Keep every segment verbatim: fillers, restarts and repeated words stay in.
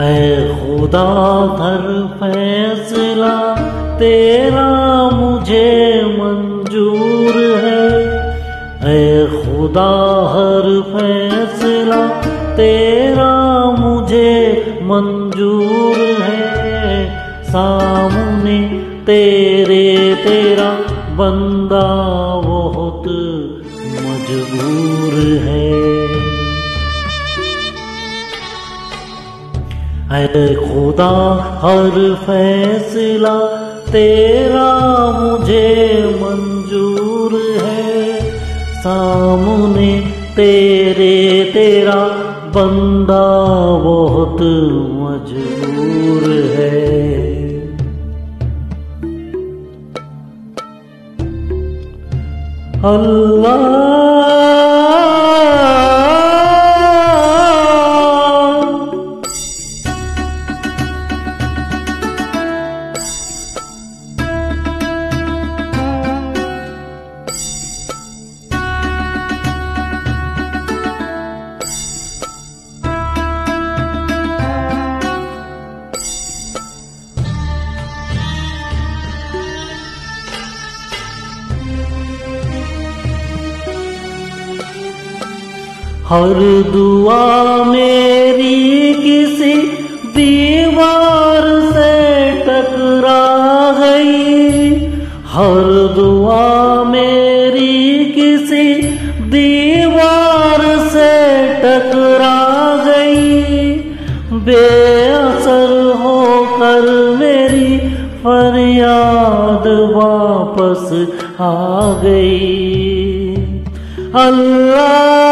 ऐ खुदा हर फैसला तेरा मुझे मंजूर है। ऐ खुदा हर फैसला तेरा मुझे मंजूर है। सामने तेरे तेरा बंदा बहुत मजबूर है। ऐ खुदा हर फैसला तेरा मुझे मंजूर है। सामने तेरे तेरा बंदा बहुत मजबूर है। अल्लाह हर दुआ मेरी किसी दीवार से टकरा गई। हर दुआ मेरी किसी दीवार से टकरा गई। बेअसर होकर मेरी फरियाद वापस आ गई। अल्लाह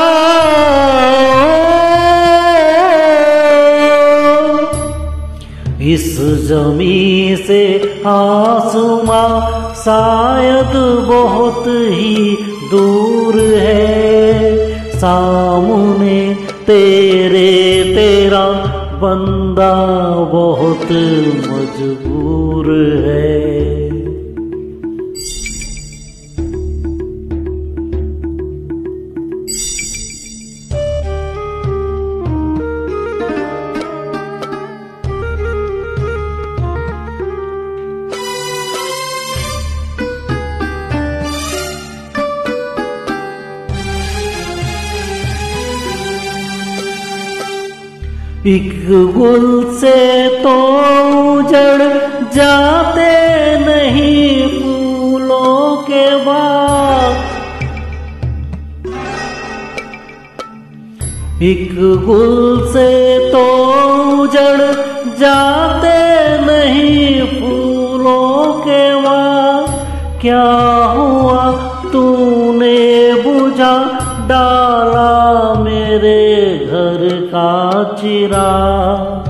इस जमी से आसमां शायद बहुत ही दूर है। सामने तेरे तेरा बंदा बहुत मजबूर है। एक गुल से तो उजड़ जाते नहीं फूलों के बाग। एक गुल से तो उजड़ जाते नहीं फूलों के बाग। क्या हुआ तूने बुझा डाला मेरे घर का चिराग।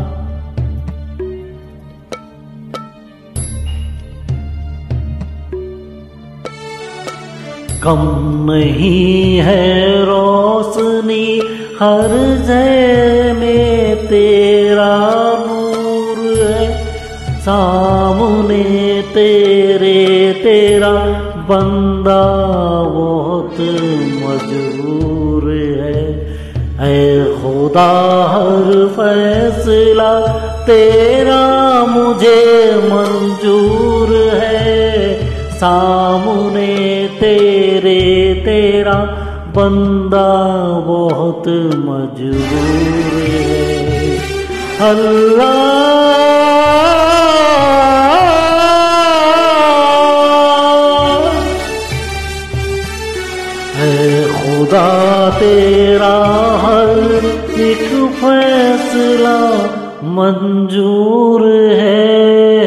कम नहीं है रोशनी हर जगह में तेरा नूर है। सामने तेरे तेरा बंदा बहुत मजबूर है। ऐ खुदा हर फैसला तेरा मुझे मंजूर है। सामने तेरे तेरा बंदा बहुत मजबूर है। अल्लाह खुदा तेरा हर एक फैसला मंजूर है।